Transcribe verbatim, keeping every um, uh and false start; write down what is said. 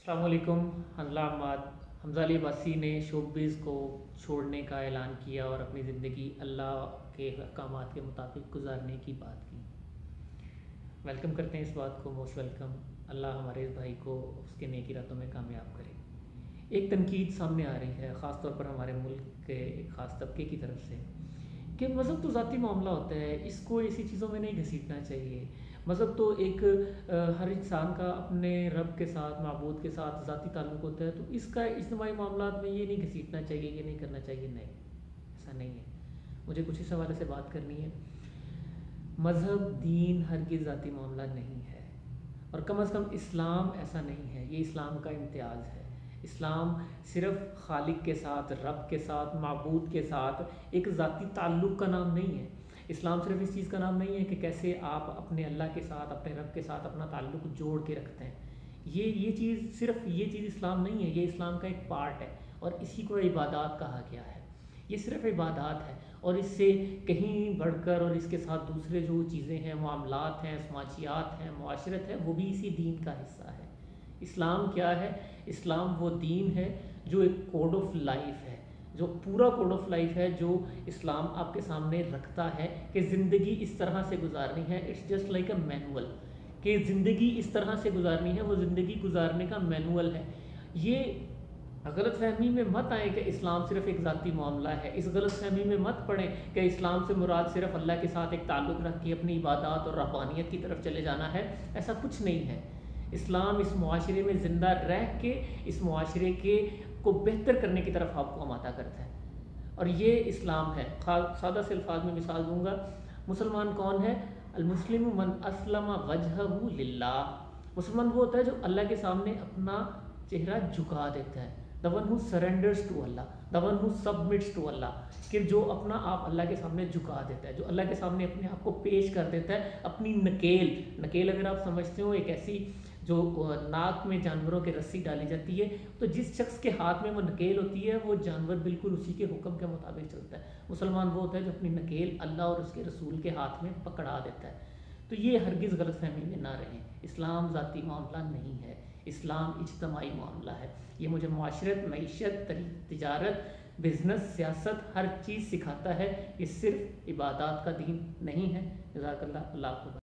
अस्सलाम वालेकुम। हमजा अहमद हमजा अली अब्बासी ने शोबिज़ को छोड़ने का ऐलान किया और अपनी ज़िंदगी अल्लाह के अहकामात के मुताबिक गुजारने की बात की। वेलकम करते हैं इस बात को, मोस्ट वेलकम। अल्लाह हमारे इस भाई को उसके नेकी रातों में कामयाब करे। एक तनकीद सामने आ रही है, ख़ास तौर पर हमारे मुल्क के एक ख़ास तबके की तरफ से, कि मज़हब तो ज़ाती मामला होता है, इसको ऐसी चीज़ों में नहीं घसीटना चाहिए। मज़हब तो एक आ, हर इंसान का अपने रब के साथ, माबूद के साथ ज़ाती ताल्लुक़ होता है, तो इसका इज्तिमाई मामलात में ये नहीं घसीटना चाहिए, ये नहीं करना चाहिए। नहीं, ऐसा नहीं है। मुझे कुछ इस हवाले से बात करनी है। मज़हब, दीन हरगिज़ ज़ाती मामला नहीं है, और कम अज़ कम इस्लाम ऐसा नहीं है। ये इस्लाम का इम्तियाज़ है। इस्लाम सिर्फ़ खालिक के साथ, रब के साथ, माबूद के साथ एक ज़ाती ताल्लुक़ का नाम नहीं है। इस्लाम सिर्फ इस चीज़ का नाम नहीं है कि कैसे आप अपने अल्लाह के साथ, अपने रब के साथ अपना ताल्लुक़ जोड़ के रखते हैं। ये ये चीज़ सिर्फ ये चीज़ इस्लाम नहीं है, ये इस्लाम का एक पार्ट है, और इसी को इबादत कहा गया है। ये सिर्फ इबादत है, और इससे कहीं बढ़कर और इसके साथ दूसरे जो चीज़ें हैं, मामलात हैं, समाजियात हैं, मुआशरत है, वो भी इसी दीन का हिस्सा है। इस्लाम क्या है? इस्लाम वो दीन है जो एक कोड ऑफ लाइफ है, जो पूरा कोड ऑफ लाइफ है, जो इस्लाम आपके सामने रखता है कि ज़िंदगी इस तरह से गुजारनी है। It's just like a manual, कि ज़िंदगी इस तरह से गुजारनी है, वो ज़िंदगी गुजारने का मैनुअल है। ये गलत फहमी में मत आए कि इस्लाम सिर्फ एक ज़ाती मामला है। इस गलत फहमी में मत पड़े कि इस्लाम से मुराद सिर्फ अल्लाह के साथ एक ताल्लुक़ रख के अपनी इबादत और रब्बानियत की तरफ चले जाना है। ऐसा कुछ नहीं है। इस्लाम इस मुआशरे में ज़िंदा रह के इस मुआशरे के को बेहतर करने की तरफ आपको आमादा करता है, और ये इस्लाम है। सादा से अल्फाज में मिसाल दूंगा। मुसलमान कौन है? अल-मुस्लिम मन अस्लम वजहहु लिल्लाह। मुसलमान वो होता है जो अल्लाह के सामने अपना चेहरा झुका देता है। The one who surrenders to Allah, the one who submits to Allah, कि जो अपना आप अल्लाह के सामने झुका देता है, जो अल्लाह के सामने अपने आप को पेश कर देता है। अपनी नकेल, नकेल अगर आप समझते हो, एक ऐसी जो नाक में जानवरों के रस्सी डाली जाती है, तो जिस शख्स के हाथ में वो नकेल होती है, वो जानवर बिल्कुल उसी के हुक्म के मुताबिक चलता है। मुसलमान वो होता है जो अपनी नकेल अल्लाह और उसके रसूल के हाथ में पकड़ा देता है। तो ये हरगिज़ गलतफहमी में ना रहें। इस्लाम ज़ाती मामला नहीं है, इस्लाम इज्तिमाई मामला है। ये मुझे मुआशरत, मईशत, तिजारत, बिज़नेस, सियासत, हर चीज़ सिखाता है। ये सिर्फ इबादत का दीन नहीं है। जज़ाकल्लाह। अल्लाह को